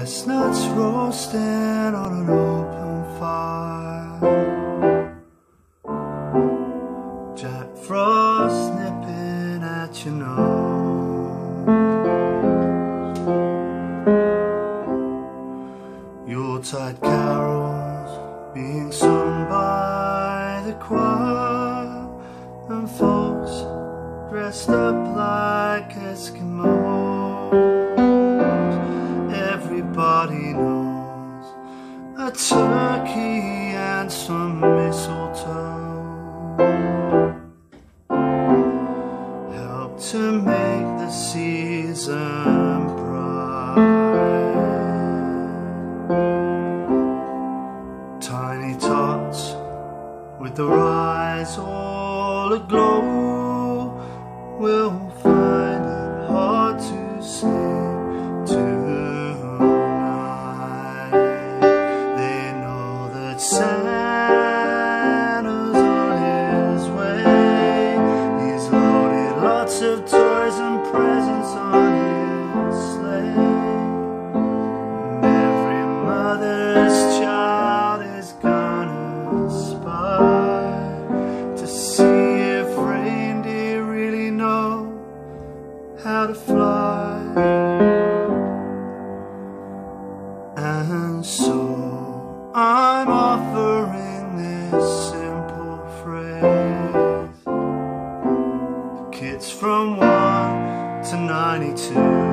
Chestnuts roasting on an open fire, Jack Frost nipping at your nose, Yuletide carols being sung by the choir, and folks dressed up like Eskimos. Everybody knows a turkey and some mistletoe help to make the season bright. Tiny tots with their eyes all aglow will find it hard to sleep tonight. They know that Santa's on his way. He's loaded lots of toys and presents on his sleigh, and every mother's child is gonna spy to see if reindeer really know how to fly. And so I'm offering this simple phrase to kids from 1 to 92.